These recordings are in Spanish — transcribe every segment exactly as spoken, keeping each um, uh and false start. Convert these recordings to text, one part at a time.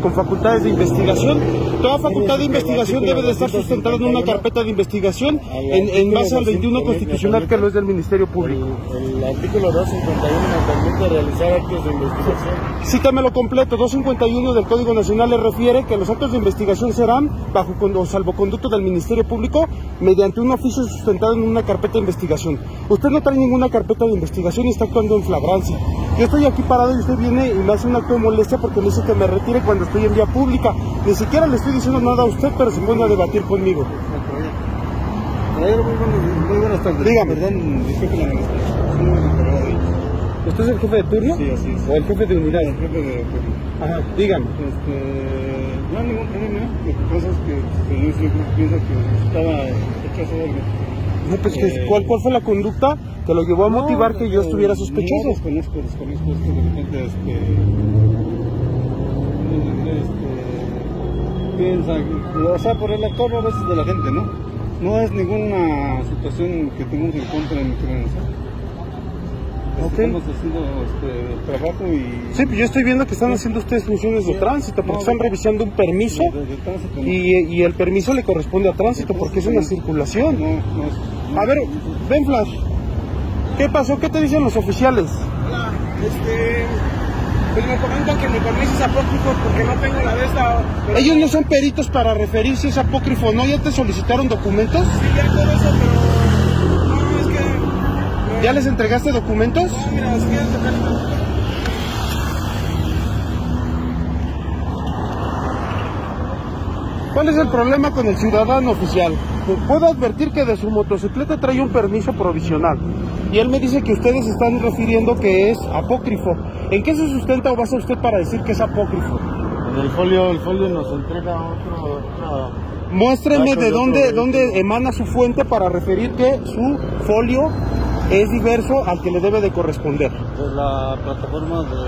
con facultades de investigación. Toda facultad de investigación debe de estar sustentada en una carpeta de investigación en, en base al veintiuno constitucional, que lo es del Ministerio Público. El, el artículo doscientos cincuenta y uno me permite realizar actos de investigación. Cítamelo completo. doscientos cincuenta y uno del Código Nacional le refiere que los actos de investigación serán bajo o salvoconducto del Ministerio Público mediante un oficio sustentado en una carpeta de investigación. Usted no trae ninguna carpeta de investigación y está actuando en flagrancia. Yo estoy aquí parado y usted viene y me hace un acto de molestia porque me dice que me retire cuando estoy en vía pública. Ni siquiera le estoy diciendo nada a usted, pero se pone a debatir conmigo. Muy buenas, muy buenas tardes. Dígame. Perdón, disculpe la molestia. Soy un encargado de ellos. ¿Usted es el jefe de turno? Sí, así es. ¿O el jefe de unidad? El jefe de turno. Ajá, dígame. Este, no hay ningún problema. Lo que pasa es que el señor siempre piensa que estaba sospechoso de algo. No, pues, Eh, ¿cuál, ¿cuál fue la conducta que lo llevó a no, motivar que yo estuviera sospechoso? No, desconozco, desconozco esto de repente, este, este, piensa, o sea, por el actuar a veces de la gente, ¿no? No es ninguna situación que tengamos en contra en Michoacán. Okay. Estamos haciendo este trabajo y... Sí, pues yo estoy viendo que están haciendo ustedes funciones de tránsito, porque no, están de, revisando un permiso de, de tránsito, no. y, y el permiso le corresponde a tránsito porque es una circulación. No, no, no, A ver, ven Flash, ¿qué pasó? ¿Qué te dicen los oficiales? Hola, este... pues me comentan que mi permiso es apócrifo porque no tengo la de esta... Pero... Ellos no son peritos para referir si es apócrifo o no. ¿Ya te solicitaron documentos? Sí, ya todo eso, pero... no, es que... me... ¿Ya les entregaste documentos? No, mira, es que... ¿Cuál es el problema con el ciudadano oficial? Puedo advertir que de su motocicleta trae un permiso provisional y él me dice que ustedes están refiriendo que es apócrifo. ¿En qué se sustenta o basa usted para decir que es apócrifo? En el folio, el folio nos entrega otro... otra... Muéstrenme Dato de de dónde, otro dónde emana su fuente para referir que su folio es diverso al que le debe de corresponder. De la plataforma de,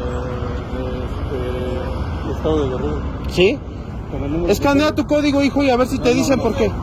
de, de, de Estado de Guerrero. ¿Sí? Escanea tu código, hijo, y a ver si te dicen por qué.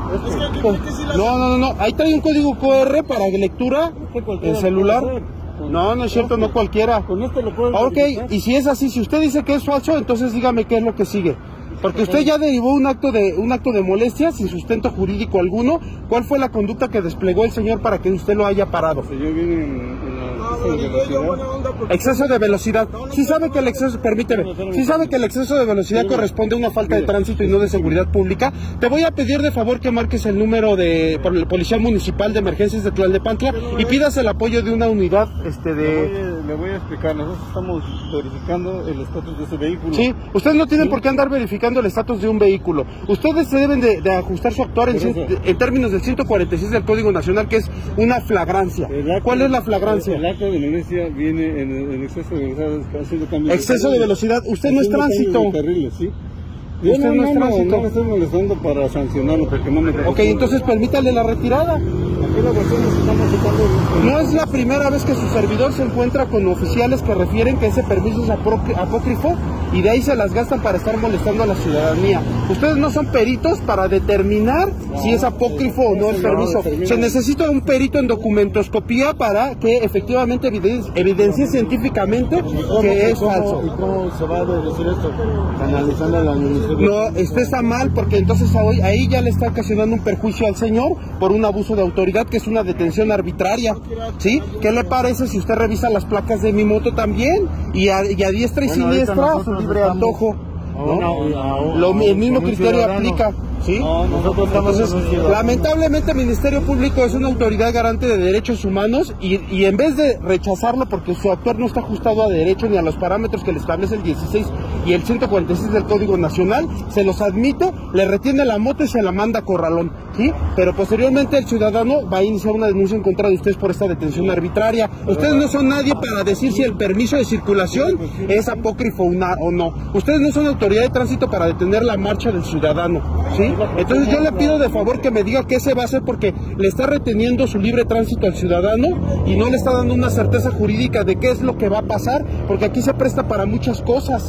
No, no, no, no. Ahí trae un código cu erre para lectura en celular. No, no es cierto, no cualquiera. Con esto lo puedes Ok, y si es así, si usted dice que es falso, entonces dígame qué es lo que sigue. Porque usted ya derivó un acto de un acto de molestia sin sustento jurídico alguno. ¿Cuál fue la conducta que desplegó el señor para que usted lo haya parado? Si yo vine en, en la No, no, digo yo buena onda porque... Exceso de velocidad. Sí sabe que el exceso, permíteme, sí sabe que el exceso de velocidad corresponde a una falta de tránsito y no de seguridad pública. Te voy a pedir de favor que marques el número de por el Policía Municipal de Emergencias de Tlalnepantla y pidas el apoyo de una unidad este Le de... voy, a, le voy a explicar, nosotros estamos verificando el estatus de ese vehículo. Sí, ustedes no tienen ¿Sí? por qué andar verificando el estatus de un vehículo. Ustedes se deben de, de ajustar su actuar en, en términos del ciento cuarenta y seis del Código Nacional, que es una flagrancia. Acto, ¿Cuál es la flagrancia? El acto de violencia viene en, en exceso de velocidad, haciendo cambios Exceso de velocidad. Usted no es tránsito. De carriles, ¿sí? Usted Yo no, no es no, no, tránsito. no me estoy molestando para sancionarlo porque no me... Ok, entonces permítale la retirada. Aquí la cuestión es que estamos tocando el- No es la primera vez que su servidor se encuentra con oficiales que refieren que ese permiso es apó- apócrifo y de ahí se las gastan para estar molestando a la ciudadanía. Ustedes no son peritos para determinar si es apócrifo o no el permiso. Se necesita un perito en documentoscopía para que efectivamente eviden- evidencie científicamente que es ¿Cómo- falso. ¿Y cómo se va a deducir esto? Canalizando a la administración. No, este está mal porque entonces hoy, ahí ya le está ocasionando un perjuicio al señor por un abuso de autoridad, que es una detención arbitraria, ¿sí? ¿Qué le parece si usted revisa las placas de mi moto también? Y a, y a diestra y Bueno, siniestra, ahorita su nosotros libre estamos antojo, a ¿no? una- a un- Lo, a el un- mismo con un criterio ciudadano. aplica, ¿sí? No, nosotros estamos Entonces, con un ciudadano. lamentablemente el Ministerio Público es una autoridad garante de derechos humanos y, y en vez de rechazarlo porque su actuar no está ajustado a derecho ni a los parámetros que le establece el dieciséis y el ciento cuarenta y seis del Código Nacional, se los admito, le retiene la moto y se la manda a corralón, ¿sí? Pero posteriormente el ciudadano va a iniciar una denuncia en contra de ustedes por esta detención arbitraria. Ustedes no son nadie para decir si el permiso de circulación es apócrifo o no. Ustedes no son autoridad de tránsito para detener la marcha del ciudadano, ¿sí? Entonces yo le pido de favor que me diga qué se va a hacer porque le está reteniendo su libre tránsito al ciudadano y no le está dando una certeza jurídica de qué es lo que va a pasar, porque aquí se presta para muchas cosas.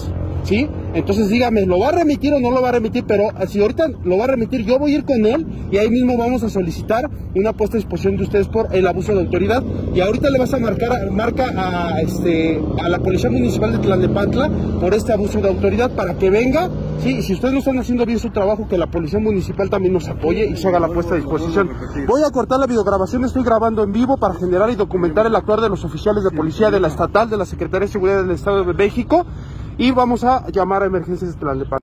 ¿sí? Entonces dígame, ¿lo va a remitir o no lo va a remitir? Pero si ahorita lo va a remitir, yo voy a ir con él y ahí mismo vamos a solicitar una puesta a disposición de ustedes por el abuso de autoridad. Y ahorita le vas a marcar marca a, este, a la Policía Municipal de Tlalnepantla por este abuso de autoridad para que venga, ¿sí? Y si ustedes no están haciendo bien su trabajo, que la Policía Municipal también nos apoye y se haga la puesta a disposición. Voy a cortar la videograbación, estoy grabando en vivo para generar y documentar el actuar de los oficiales de policía de la estatal, de la Secretaría de Seguridad del Estado de México, y vamos a llamar a emergencias de Tlalnepantla.